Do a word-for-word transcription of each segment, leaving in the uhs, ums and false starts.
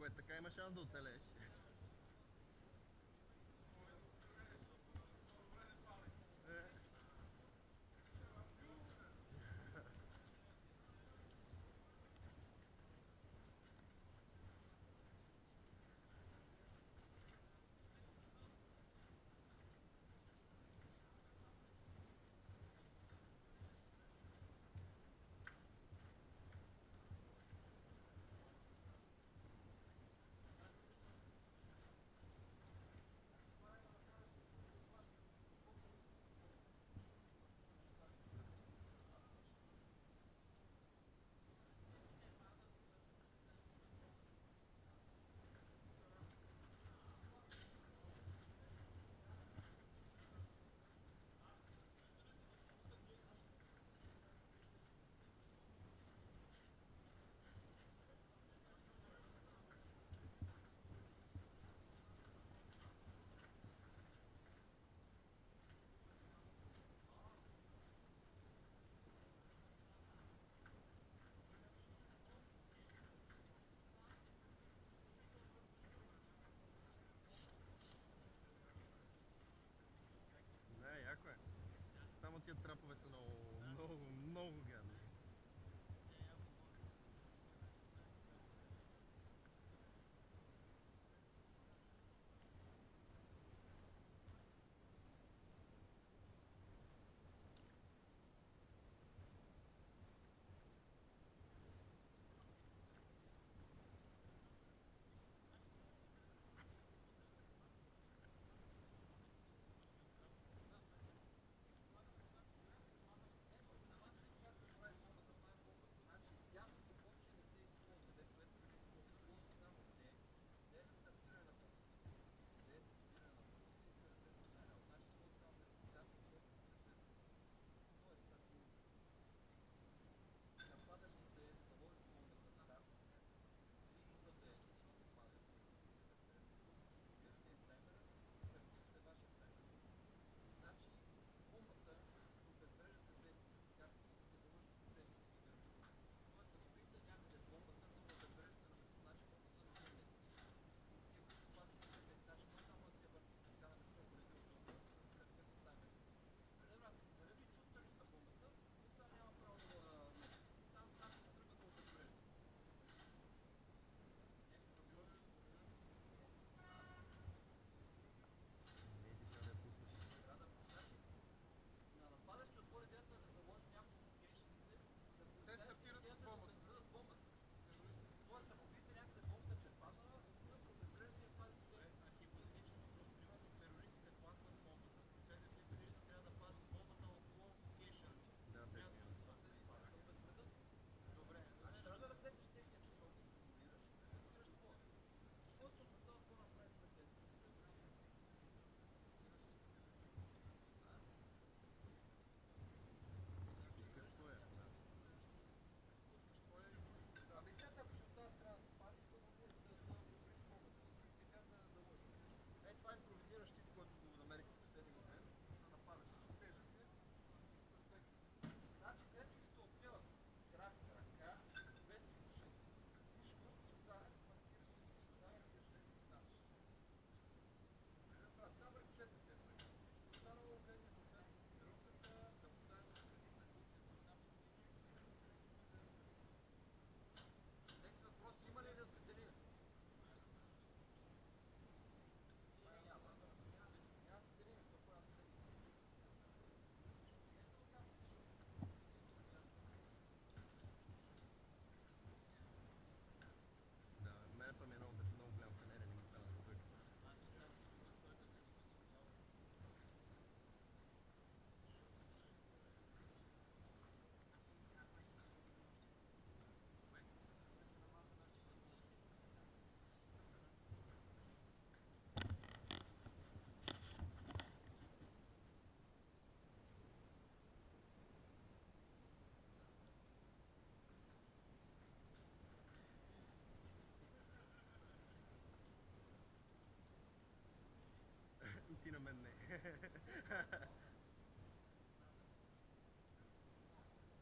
което така има шанс да оцелеш. Не, яко е. Само тия трапове са много, много, много гадни. Не, ти трябва да я пуснеш. Те стартират с бомбата. Да, десет минути. Си пускаш твоя, да. Е, това импровизира щит, който го намерих в последния момент, за да нападаш. Тежък е. Значи, ето ги те отцелят. Крак, крака, без пушен. Пушка си ударя, маркира си, ударя, кажа, и изнасяш. Да правят само рикошет не се прави. Всичко останало гледне в тръвката, да подаде за граница, всеки на фронт има ли да се дели? Няма. Няма да се дели, какво трябва да се дели? Да, мене па ми е много, много голям фенер и не ми става на стойката. Ти на мен не.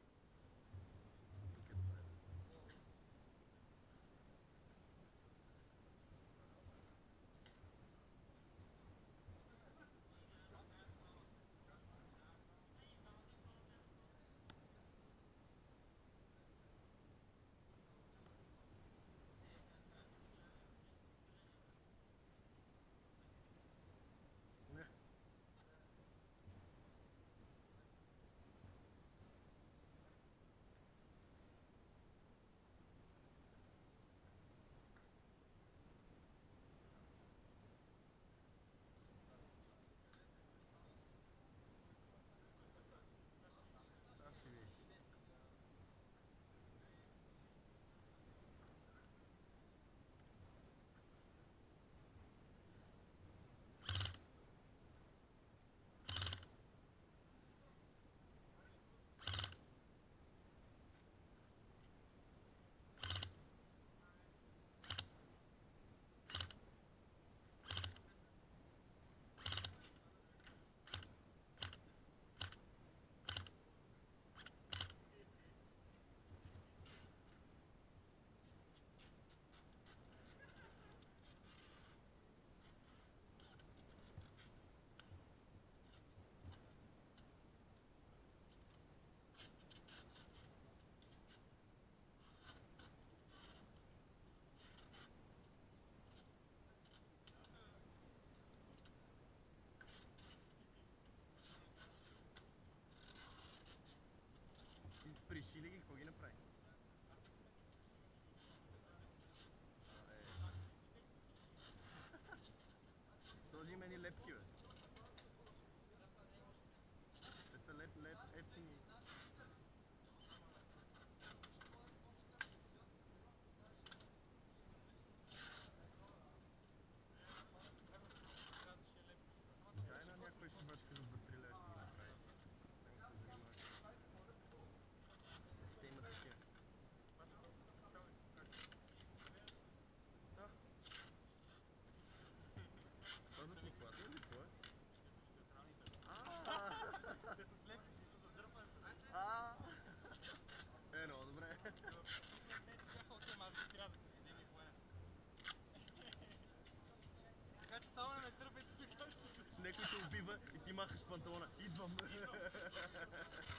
За тук е добре. направи. Сложи мени лепки, бе. Те са леп, леп, ефтини. Дай на някой шибачка за два-три лева ще ги направи. Няма да занимаваш. Те имат такива. Да. Това за покладно ли това? Те с лепки си са задърпани. А. Е, много добре. Така че само не ме търпайте сега ще... Някой те убива и ти махаш панталона. Идвам!